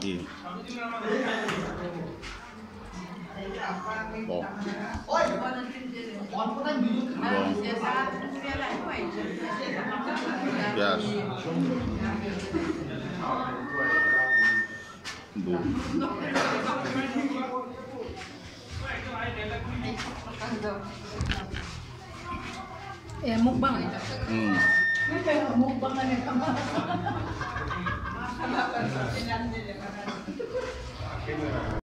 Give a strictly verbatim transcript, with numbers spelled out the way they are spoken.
lagi. Bom. Biasa. Bu. Eh, mukbang. Hmm. Mukbang na nito.